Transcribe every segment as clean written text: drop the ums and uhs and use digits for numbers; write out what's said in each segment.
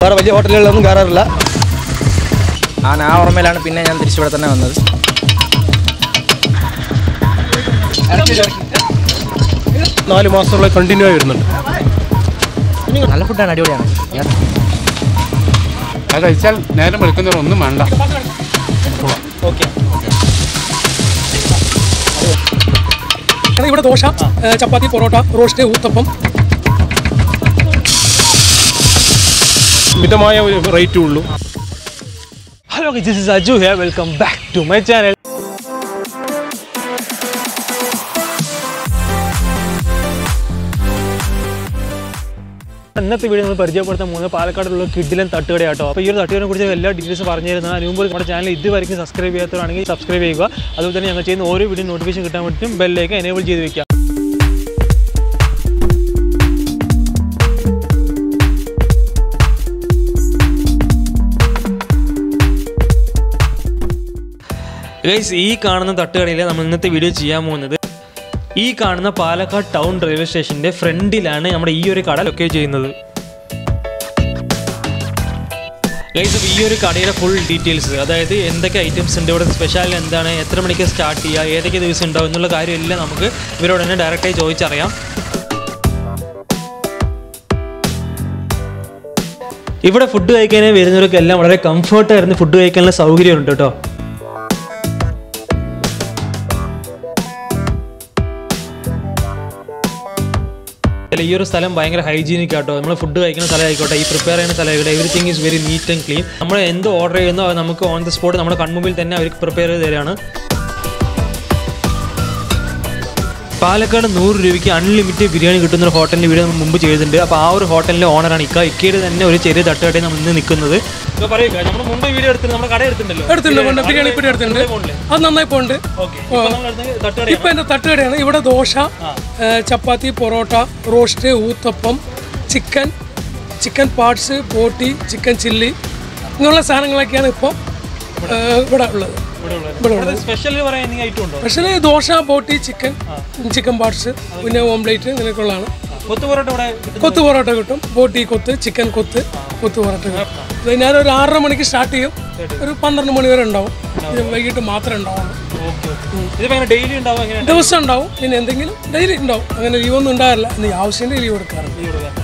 വേറെ വലിയ ഹോട്ടലുകളിലൊന്നും കയറാറില്ല. ആ ഓർമ്മയിലാണ് പിന്നെ ഞാൻ തിരിച്ചിവിടെ തന്നെ വന്നത്. 4 മാസത്തോളം കണ്ടിന്യൂ ആയി വരുന്നുണ്ട്. നല്ല ഫുഡാണ്, അടിപൊളിയാണ്. അത് കഴിച്ചാൽ നേരം വെളുക്കുന്നവർ ഒന്നും വേണ്ട. ഇവിടെ ദോശ, ചപ്പാത്തി, പൊറോട്ട, റോസ്റ്റ്, ഊത്തപ്പം. മിതമായ റേറ്റേ ഉള്ളൂ. Hello guys, this is Ajju here. Welcome back to my channel. ഇന്നത്തെ വീഡിയോ നമ്മൾ പരിചയപ്പെടുത്താൻ പോകുന്നത് പാലക്കാടുള്ള കിഡിലൻ തട്ടുകടയാട്ടോ. അപ്പോൾ ഈ ഒരു തട്ടുകടയെ കുറിച്ച് എല്ലാ ഡീറ്റെയിൽസ് പറഞ്ഞു തരുന്നത്. അതിന് മുമ്പ് നമ്മുടെ ചാനൽ ഇതുവരെയും സബ്സ്ക്രൈബ് ചെയ്യാത്തവരാണെങ്കിൽ സബ്സ്ക്രൈബ് ചെയ്യുക. അതുപോലെ തന്നെ ഞങ്ങൾ ചെയ്യുന്ന ഓരോ വീഡിയോ നോട്ടിഫിക്കേഷൻ കിട്ടാൻ വേണ്ടിയിട്ടും ബെല്ലേക്ക് എനേബിൾ ചെയ്ത് വെക്കുക. ഗൈസ്, ഈ കാണുന്ന തട്ടുകടയിൽ നമ്മൾ ഇന്നത്തെ വീഡിയോ ചെയ്യാൻ പോകുന്നത് ഈ കാണുന്ന പാലക്കാട് ടൗൺ റെയിൽവേ സ്റ്റേഷൻ്റെ ഫ്രണ്ടിലാണ് നമ്മുടെ ഈ ഒരു കട ലൊക്കേറ്റ് ചെയ്യുന്നത്. ഗൈസ്, അപ്പോൾ ഈ ഒരു കടയുടെ ഫുൾ ഡീറ്റെയിൽസ്, അതായത് എന്തൊക്കെ ഐറ്റംസ് ഉണ്ട്, ഇവിടെ സ്പെഷ്യൽ എന്താണ്, എത്ര മണിക്ക് സ്റ്റാർട്ട് ചെയ്യുക, ഏതൊക്കെ ദിവസം ഉണ്ടാവും എന്നുള്ള കാര്യമെല്ലാം നമുക്ക് ഇവരോട് തന്നെ ഡയറക്റ്റായി ചോദിച്ചറിയാം. ഇവിടെ ഫുഡ് കഴിക്കാനേ വരുന്നവർക്കെല്ലാം വളരെ കംഫർട്ടായിരുന്നു ഫുഡ് കഴിക്കാനുള്ള സൗകര്യമുണ്ട് കേട്ടോ. ഈ ഒരു സ്ഥലം ഭയങ്കര ഹൈജീനിക് ആട്ടോ. നമ്മൾ ഫുഡ് കഴിക്കുന്ന സ്ഥലമായിക്കോട്ടെ, ഈ പ്രിപ്പയർ ചെയ്യുന്ന സ്ഥലമായിക്കോട്ടെ, everything is very neat and clean. നമ്മൾ എന്ത് ഓർഡർ ചെയ്യുന്നോ അത് നമുക്ക് ഓൺ ദ സ്പോട്ട് നമ്മുടെ കൺമുമ്പിൽ തന്നെ അവർക്ക് പ്രിപ്പയർ ചെയ്ത് തരാണ്. പാലക്കാട് 100 രൂപയ്ക്ക് അൺലിമിറ്റഡ് ബിരിയാണി കിട്ടുന്ന ഒരു ഹോട്ടലിൻ്റെ വീഡിയോ നമ്മൾ മുമ്പ് ചെയ്തിട്ടുണ്ട്. അപ്പോൾ ആ ഒരു ഹോട്ടലിൻ്റെ ഓണറാണ് ഇക്കയുടെ തന്നെ ഒരു ചെറിയ തട്ടുകടയിൽ നമ്മൾ ഇന്ന് നിൽക്കുന്നത്. ഇപ്പോൾ പറയുക, നമ്മൾ മുമ്പ് വീഡിയോ എടുത്തിട്ട് നമ്മുടെ കട എടുത്തിട്ടുണ്ടല്ലോ, ബിരിയാണി പൊടി എടുത്തിട്ടുണ്ട്. അത് നന്നായി പോകുന്നുണ്ട്. ഇപ്പം എൻ്റെ തട്ടുകടയാണ്. ഇവിടെ dosa, chapati, parotta, roast, uttapam, chicken parts, boti, chicken chilli ഇങ്ങനെയുള്ള സാധനങ്ങളൊക്കെയാണ് ഇപ്പോൾ ഇവിടെ ഉള്ളത്. Special dosa, boti, chicken parts, പിന്നെ ഓംലേറ്റ് ഇങ്ങനെയൊക്കെയുള്ളതാണ്. കൊത്തു പൊറോട്ട കിട്ടും. ബോട്ടി കൊത്ത്, ചിക്കൻ കൊത്ത്, കൊത്തു പൊറോട്ട കിട്ടും. വൈകുന്നേരം ഒരു 6:30 മണിക്ക് സ്റ്റാർട്ട് ചെയ്യും. ഒരു 12 മണി വരെ ഉണ്ടാവും. വൈകിട്ട് മാത്രമേ ഉണ്ടാവുള്ളൂ. ദിവസം ഉണ്ടാവും. പിന്നെ എന്തെങ്കിലും ഡെയിലി ഉണ്ടാവും. അങ്ങനെ ലീവൊന്നും ഉണ്ടാകില്ല. ഇനി ആവശ്യത്തിന് ലീവ് എടുക്കാറുണ്ട്.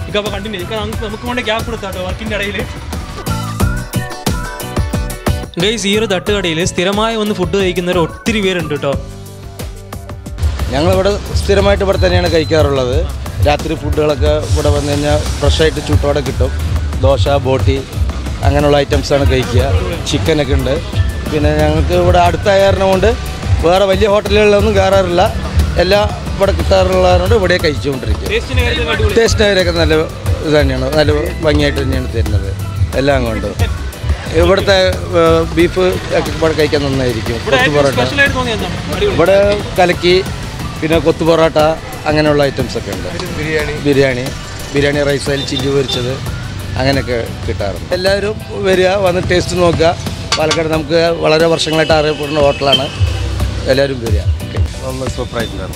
ഗൈസ്, ഈ ഒരു തട്ടുകടയിൽ സ്ഥിരമായി വന്ന് ഫുഡ് കഴിക്കുന്നവർ ഒത്തിരി പേരുണ്ട് കേട്ടോ. ഞങ്ങളിവിടെ സ്ഥിരമായിട്ട് ഇവിടെ തന്നെയാണ് കഴിക്കാറുള്ളത്. രാത്രി ഫുഡുകളൊക്കെ ഇവിടെ വന്നു കഴിഞ്ഞാൽ ഫ്രഷായിട്ട് ചൂട്ടോടെ കിട്ടും. ദോശ, ബോട്ടി അങ്ങനെയുള്ള ഐറ്റംസാണ് കഴിക്കുക. ചിക്കനൊക്കെ ഉണ്ട്. പിന്നെ ഞങ്ങൾക്ക് ഇവിടെ അടുത്തായ കാരണം കൊണ്ട് വേറെ വലിയ ഹോട്ടലുകളിലൊന്നും കയറാറില്ല. എല്ലാം ഇവിടെ കിട്ടാറുള്ളതുകൊണ്ട് ഇവിടെ കഴിച്ചുകൊണ്ടിരിക്കുക. ടേസ്റ്റിൻ്റെ കാര്യമൊക്കെ നല്ല ഇത് തന്നെയാണ്, നല്ല ഭംഗിയായിട്ട് തന്നെയാണ് തരുന്നത്. എല്ലാം കൊണ്ട് ഇവിടുത്തെ ബീഫ് ഒക്കെ ഇവിടെ കഴിക്കാൻ നന്നായിരിക്കും. കൊത്തു പൊറോട്ട ഇവിടെ കലക്കി, പിന്നെ കൊത്തു പൊറോട്ട അങ്ങനെയുള്ള ഐറ്റംസൊക്കെ ഉണ്ട്. ബിരിയാണി റൈസ്, അതിൽ ചില്ലി പൊരിച്ചത് അങ്ങനെയൊക്കെ കിട്ടാറുണ്ട്. എല്ലാവരും വരിക, വന്ന് ടേസ്റ്റ് നോക്കുക. പാലക്കാട് നമുക്ക് വളരെ വർഷങ്ങളായിട്ട് അറിയപ്പെടുന്ന ഹോട്ടലാണ്. എല്ലാവരും വരിക. സൂപ്പറായിട്ടുണ്ടായിരുന്നു.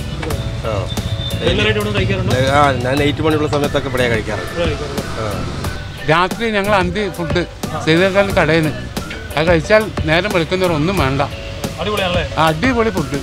ഞാൻ 8 മണിയുള്ള സമയത്തൊക്കെ ഇവിടെ കഴിക്കാറുണ്ട്. രാത്രി ഞങ്ങൾ അന്തി ഫുഡ് ചെയ്തേക്കാൾ കടയിൽ നിന്ന് അത് കഴിച്ചാൽ നേരം വെളുക്കുന്നവർ ഒന്നും വേണ്ട. അടിപൊളി ഫുഡ്.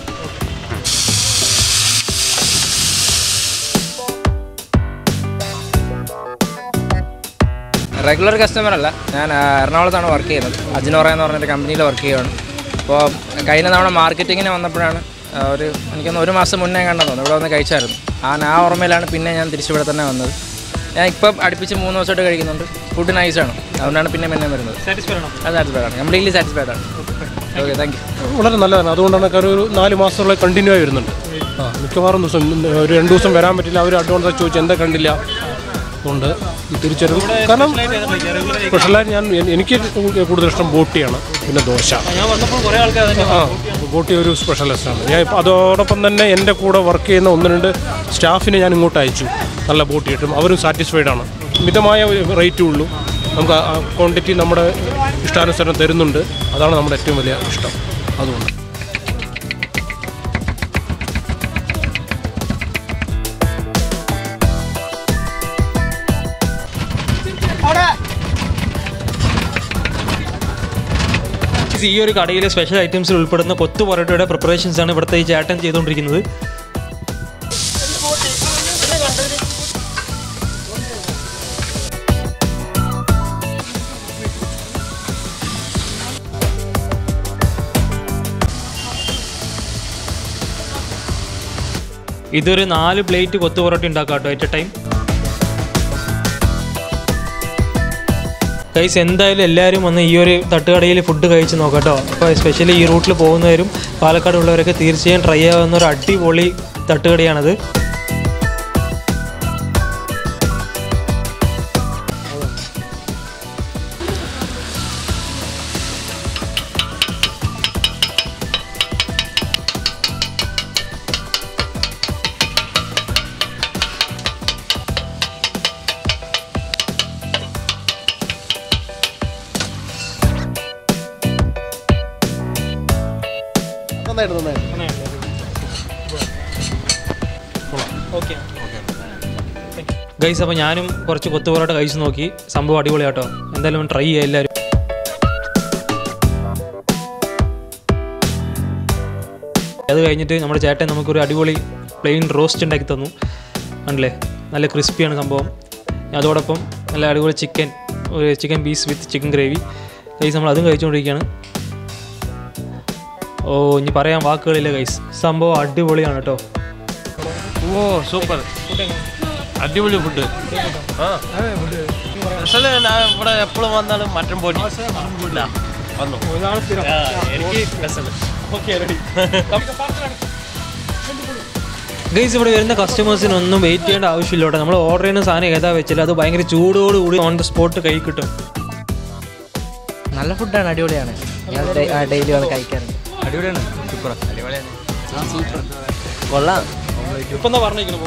റെഗുലർ കസ്റ്റമർ അല്ല, ഞാൻ എറണാകുളത്താണ് വർക്ക് ചെയ്യുന്നത്. അജിനോറ എന്ന് പറഞ്ഞൊരു കമ്പനിയിൽ വർക്ക് ചെയ്യുകയാണ്. അപ്പോൾ കഴിഞ്ഞ തവണ മാർക്കറ്റിങ്ങിന് വന്നപ്പോഴാണ് എനിക്കൊന്ന് 1 മാസം മുന്നേ കണ്ടെന്ന് തോന്നുന്നു ഇവിടെ വന്ന് കഴിച്ചായിരുന്നു. ആ ഓർമ്മയിലാണ് പിന്നെ ഞാൻ തിരിച്ചിവിടെ തന്നെ വന്നത്. ഞാൻ ഇപ്പം അടുപ്പിച്ച് 3 ദിവസമായിട്ട് കഴിക്കുന്നുണ്ട്. ഫുഡ് നൈസാണ്, അതുകൊണ്ടാണ് പിന്നെ വരുന്നത്. സാറ്റിസ്ഫൈഡ് ആണ്, കംപ്ലീറ്റ്ലി സാറ്റിസ്ഫൈഡ് ആണ്. Okay, thank you. വളരെ നല്ലതാണ്. അതുകൊണ്ടാണ് ഒരു 4 മാസത്തോളം കണ്ടിന്യൂ ആയി വരുന്നുണ്ട്. മിക്കവാറും ദിവസം ഒരു 2 ദിവസം വരാൻ പറ്റില്ല. അവർ അഡ്വാൻസ് ചോദിച്ചു എന്താ കണ്ടില്ല. അതുകൊണ്ട് തിരിച്ചറിവ്. കാരണം സ്പെഷ്യലായിട്ട് എനിക്ക് കൂടുതൽ ഇഷ്ടം ബോട്ടിയാണ്. പിന്നെ ദോശ, ബോട്ടി ഒരു സ്പെഷ്യലിസ്റ്റാണ് ഞാൻ. അതോടൊപ്പം തന്നെ എൻ്റെ കൂടെ വർക്ക് ചെയ്യുന്ന 1-2 സ്റ്റാഫിനെ ഞാൻ ഇങ്ങോട്ട് അയച്ചു. നല്ല ബോട്ടി കിട്ടും, അവരും സാറ്റിസ്ഫൈഡാണ്. മിതമായ റേറ്റേ ഉള്ളൂ. നമുക്ക് ക്വാണ്ടിറ്റി നമ്മുടെ ഇഷ്ടാനുസരണം തരുന്നുണ്ട്. അതാണ് നമ്മുടെ ഏറ്റവും വലിയ ഇഷ്ടം. അതുകൊണ്ട് ഗൈസ് ഈ ഒരു കടയിലെ സ്പെഷ്യൽ ഐറ്റംസിൽ ഉൾപ്പെടുന്ന കൊത്തു പൊറോട്ടയുടെ പ്രിപ്പറേഷൻസ് ആണ് ഇവിടുത്തെ ഈ ചേട്ടൻ ചെയ്തുകൊണ്ടിരിക്കുന്നത്. ഇതൊരു 4 പ്ലേറ്റ് കൊത്തു പൊറോട്ട ഉണ്ടാക്കാം കേട്ടോ അറ്റ് എ ടൈം. ഗൈസ് എന്തായാലും എല്ലാവരും വന്ന് ഈ ഒരു തട്ടുകടയിൽ ഫുഡ് കഴിച്ച് നോക്കാം കേട്ടോ. അപ്പോൾ എസ്പെഷ്യലി ഈ റൂട്ടിൽ പോകുന്നവരും പാലക്കാട് ഉള്ളവരൊക്കെ തീർച്ചയായും ട്രൈ ആവുന്ന ഒരു അടിപൊളി തട്ടുകടയാണത്. ഗൈസ് അപ്പോൾ ഞാനും കുറച്ച് കൊത്തു പൊറോട്ട കഴിച്ച് നോക്കി. സംഭവം അടിപൊളി കേട്ടോ. എന്തായാലും ട്രൈ ചെയ്യുക എല്ലാവരും. അത് കഴിഞ്ഞിട്ട് നമ്മുടെ ചേട്ടൻ നമുക്കൊരു അടിപൊളി പ്ലെയിൻ റോസ്റ്റ് ഉണ്ടാക്കി തന്നു. ആണല്ലേ, നല്ല ക്രിസ്പിയാണ് സംഭവം. അതോടൊപ്പം നല്ല അടിപൊളി chicken piece with chicken gravy. Guys നമ്മൾ അതും കഴിച്ചുകൊണ്ടിരിക്കുകയാണ്. ഓ ഇനി പറയാൻ വാക്കുകളില്ല ഗൈസ്, സംഭവം അടിപൊളിയാണ് കേട്ടോ. ഓ സൂപ്പർ, അടിപൊളി ഫുഡ്. ഇവിടെ എപ്പോഴും വന്നാലും മട്ടൻ ബോട്ടി വന്നു. ഗൈസ് ഇവിടെ വരുന്ന കസ്റ്റമേഴ്സിനൊന്നും വെയിറ്റ് ചെയ്യേണ്ട ആവശ്യമില്ല കേട്ടോ. നമ്മൾ ഓർഡർ ചെയ്യുന്ന സാധനം ഏതാ വെച്ചില്ല, അത് ഭയങ്കര ചൂടോടുകൂടി ഓൺ ദ സ്പോട്ട് കൈ കിട്ടും. നല്ല ഫുഡാണ്, അടിപൊളിയാണ്. ഞാൻ ഡെയിലി വന്ന് കഴിക്കാറുണ്ട്. അടിപൊളിയാണ്, സൂപ്പർ, അടിപൊളിയാണ്, സൂപ്പർ, കൊള്ളാം. ഇപ്പം എന്താ പറഞ്ഞിരിക്കുന്നു?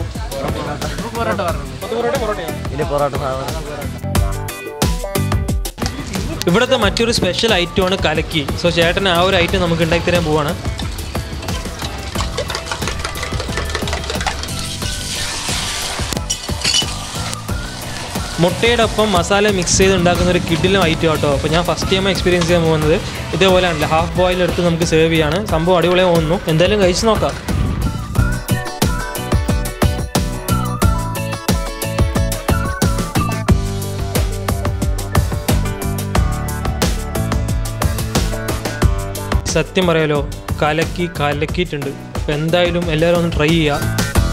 ഇവിടുത്തെ മറ്റൊരു സ്പെഷ്യൽ ഐറ്റമാണ് കലക്കി. സോ ചേട്ടന് ആ ഒരു ഐറ്റം നമുക്ക് ഉണ്ടാക്കി തരാൻ പോവാണ്. മുട്ടയുടെ ഒപ്പം മസാല മിക്സ് ചെയ്ത് ഉണ്ടാക്കുന്ന ഒരു കിഡിലും ഐറ്റം കേട്ടോ. അപ്പോൾ ഞാൻ ഫസ്റ്റ് ടൈം എക്സ്പീരിയൻസ് ചെയ്യാൻ പോകുന്നത് ഇതേപോലെയാണല്ലോ. ഹാഫ് ബോയിൽ എടുത്ത് നമുക്ക് സെർവ് ചെയ്യാണ്. സംഭവം അടിപൊളിയായി തോന്നുന്നു. എന്തായാലും കഴിച്ച് നോക്കാം. സത്യം പറയാലോ, കലക്കിയിട്ടുണ്ട്. അപ്പോൾ എന്തായാലും എല്ലാവരും ഒന്ന് ട്രൈ ചെയ്യുക.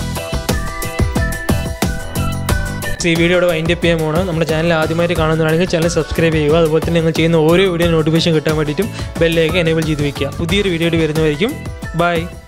ഈ വീഡിയോയുടെ വൈൻഡ് അപ്പ് ചെയ്യാൻ പോകണം. നമ്മുടെ ചാനൽ ആദ്യമായിട്ട് കാണുന്നതാണെങ്കിൽ ചാനൽ സബ്സ്ക്രൈബ് ചെയ്യുക. അതുപോലെ തന്നെ നിങ്ങൾ ചെയ്യുന്ന ഓരോ വീഡിയോ നോട്ടിഫിക്കേഷൻ കിട്ടാൻ വേണ്ടിയിട്ടും ബെല്ലേക്ക് എനേബിൾ ചെയ്ത് വയ്ക്കുക. പുതിയൊരു വീഡിയോ വരുന്നതായിരിക്കും. ബൈ.